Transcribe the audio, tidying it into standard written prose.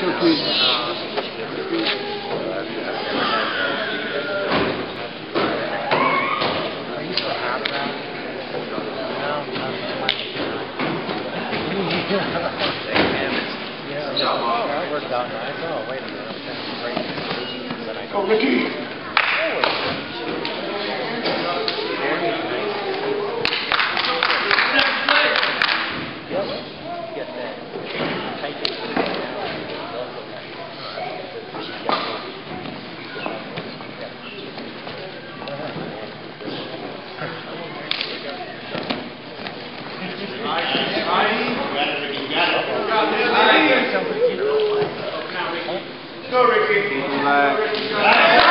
That worked out nice. Oh, wait a minute. I'm kind of crazy. Go, Ricky! Go, Ricky.